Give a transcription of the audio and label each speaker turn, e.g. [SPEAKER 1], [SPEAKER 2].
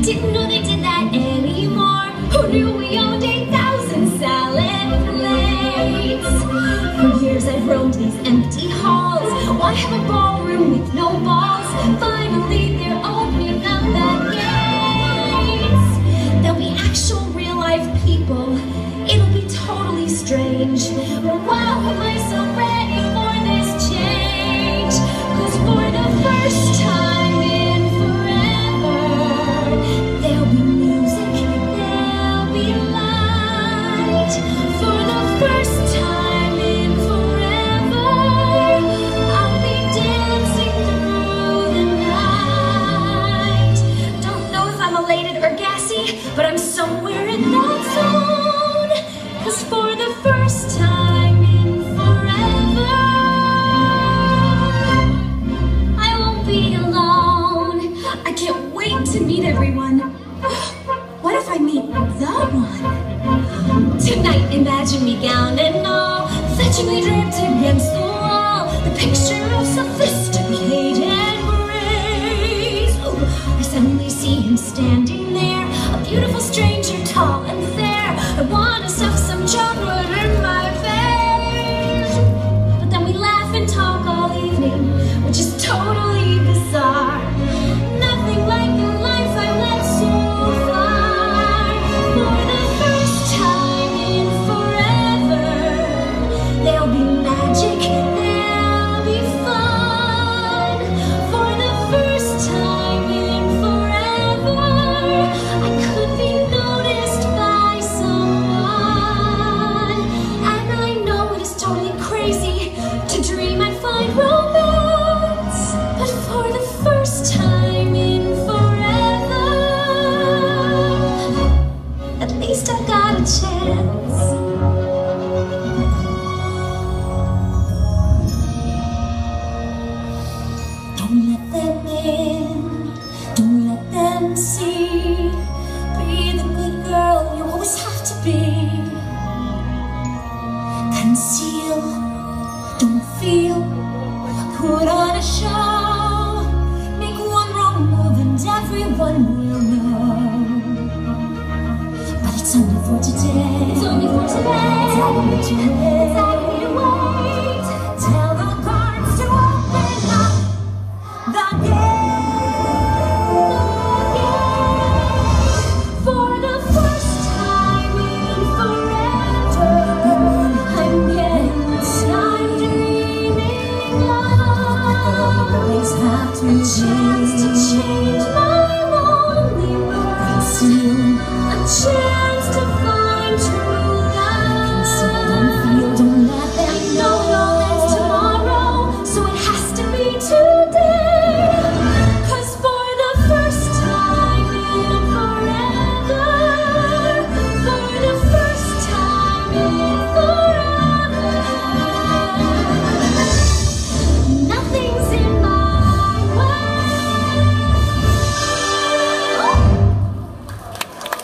[SPEAKER 1] Didn't know they did that anymore. Who knew we owned 8,000 salad plates? For years I've roamed these empty halls. Why have a ballroom with no balls? Finally they're opening up the gates. There'll be actual real life people. It'll be totally strange. Wow, am I so ready for this change? 'Cause for the first time in forever, there'll be music, there'll be light. For the first time in forever, I'll be dancing through the night. Don't know if I'm elated or gassy, but I'm somewhere in that zone. 'Cause for the first time in forever, I won't be alone. I can't wait to meet everyone. What if I meet the one? Tonight, imagine me gowned and all, fetchingly draped against the wall, the picture of sophisticated grace. Ooh, I suddenly see him standing there, a beautiful stranger, tall and fair. I want to stuff some chocolate in my face. But then we laugh and talk all evening, which is totally bizarre. Nothing like the life I've led so far. For the first time in forever, there'll be magic, there'll be fun. For the first time in forever, I could be noticed by someone. And I know it is totally crazy to dream I'd find romance, but for the first time in forever, at least I got a chance. Don't let them in, don't let them see. Be the good girl you always have to be. Conceal, don't feel, put on a show. Make one wrong move and everyone will know. But it's only for today. It's only for today. It's only to wait. It's only to wait. Tell the guards to open up the gate. For the first time in forever, I'm getting what I'm dreaming of. A chance to change